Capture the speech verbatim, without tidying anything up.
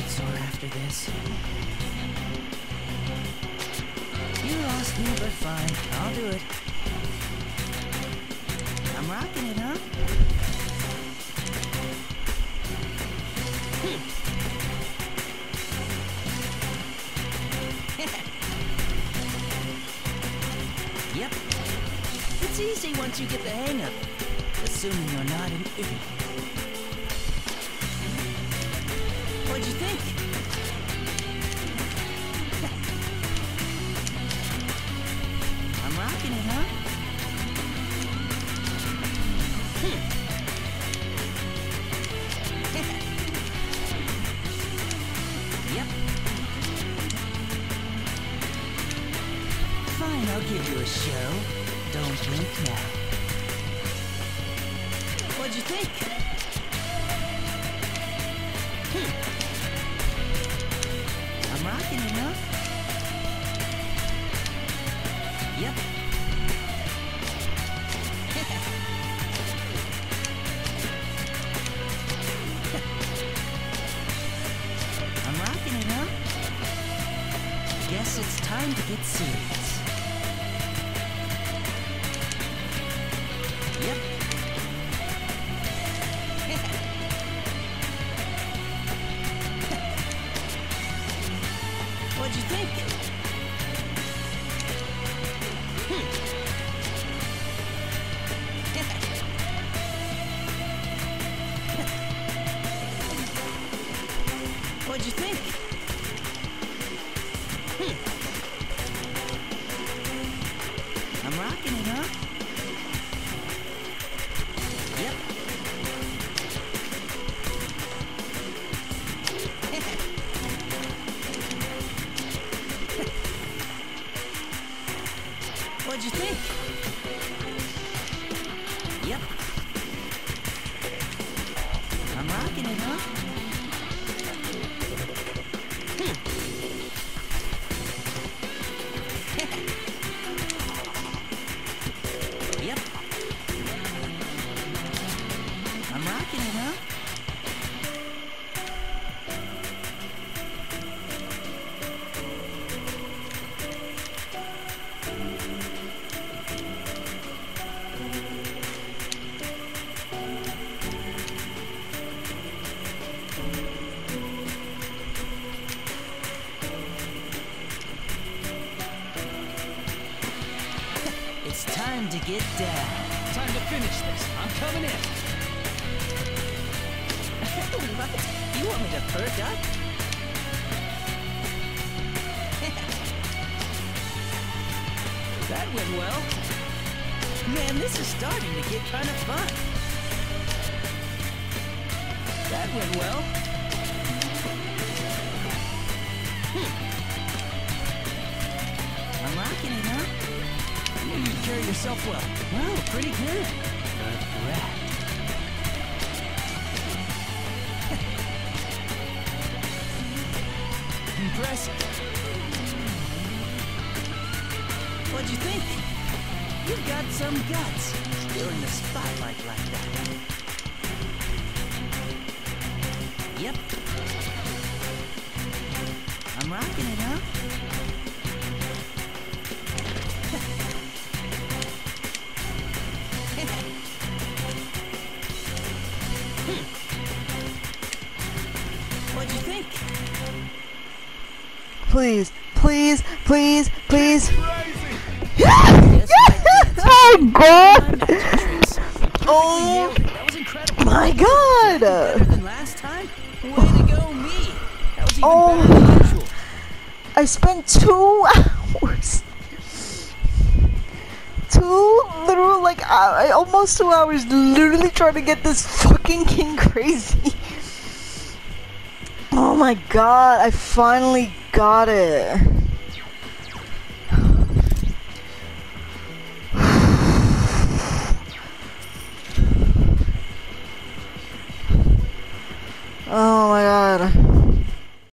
sore after this. You lost me, but fine. I'll do it. I'm rocking it, huh? Hmm. Yep. It's easy once you get the hang of it. Assuming you're not an idiot. What'd you think? I'm rocking it, huh? Hmm. Yep. Fine, I'll give you a show. Don't blink now. What'd you think? Hmm. I'm rocking it, huh? Yep. I'm rocking it, huh? Guess it's time to get serious. Yep. What'd you think? Hmm. What'd you think? Hmm. I'm rocking it, huh? Yep. What'd you think? Yep. I'm rocking it, huh? Hmm. Yep. I'm rocking it, huh? It's time to get down. Time to finish this. I'm coming in. What? You want me to perk up? That went well. Man, this is starting to get kind of fun. That went well. Hmm. I'm rocking it, huh? You carry yourself well. Wow, pretty good. Good rat. Impressive. What'd you think? You've got some guts. Still in the spotlight like that. Yep. I'm rocking it, huh? Hmm. What'd you think? Please, please, please, please. Crazy. Yes! Oh God! Oh That was incredible. my God! Better than last time? Way to go, me! That was even Oh. better than usual. I spent two hours, two literal like uh, almost two hours, literally trying to get this fucking king crazy. Oh my God! I finally got it. Oh my God.